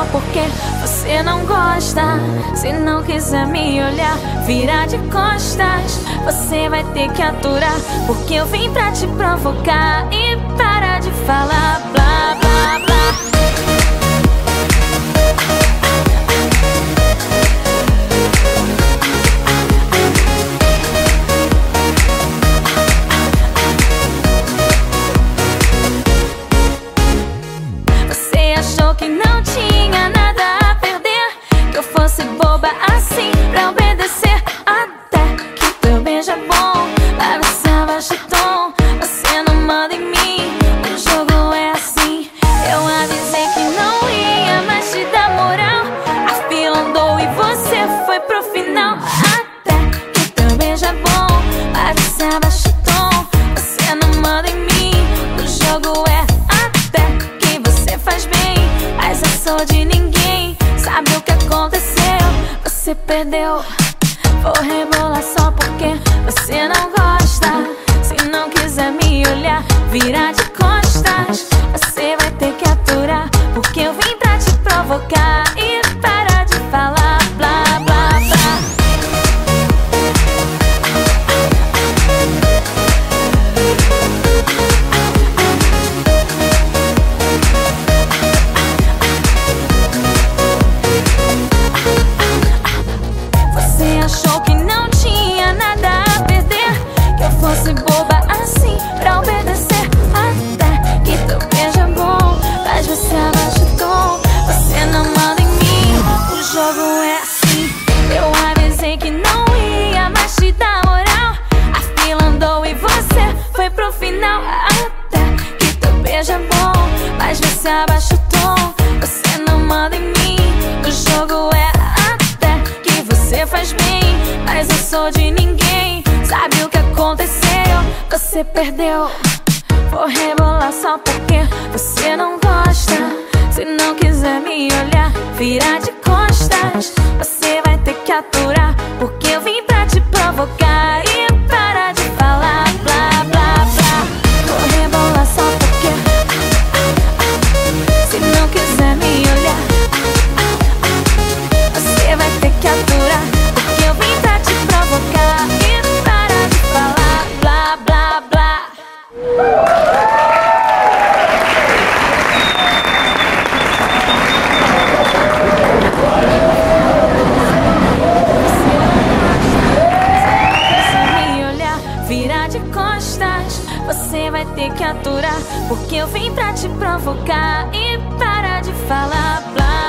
só porque você não gosta. Se não quiser me olhar, virar de costas. Você vai ter que aturar, porque eu vim pra te provocar. E para de falar blá blá blá. Achou que não tinha nada a perder, que eu fosse boba assim pra obedecer. Até que teu beijo é bom, vai você abaixa o tom. Você não manda em mim, o jogo é assim. Eu avisei que não ia mais te dar moral, a fila andou e você foi pro final. Até que teu beijo é bom, vai você abaixa o tom. Você não manda em mim, o jogo é até que você faz bem. Mas eu sou de ninguém, sabe o que aconteceu? Você perdeu. Vou rebolar só porque você não gosta. Se não quiser me olhar, virar de costas. Você vai ter que aturar, porque eu vim pra te provocar. E para de falar blá blá blá. Achou que não tinha nada a perder, que eu fosse boba assim pra obedecer. Até que teu beijo é bom, mas você abaixa o tom. Você não manda em mim, o jogo é assim. Eu avisei que não ia mais te dar moral, a fila andou e você foi pro final. Até que teu beijo é bom, mas você abaixa o tom. Você não manda em mim, o jogo é até que você faz bem. Mas eu sou de ninguém, sabe o que aconteceu? Você perdeu. Vou rebolar só porque você não gosta. Se não quiser me olhar, virar de costas. Você vai ter que aturar, porque eu vim pra te provocar. E para de falar blá blá blá. Vou rebolar só porque se não quiser me olhar, você vai ter que aturar, porque eu vim pra te provocar. E para de falar blá blá blá. Me olhar, virar de costas. Você vai ter que aturar, porque eu vim pra te provocar. E para de falar blá.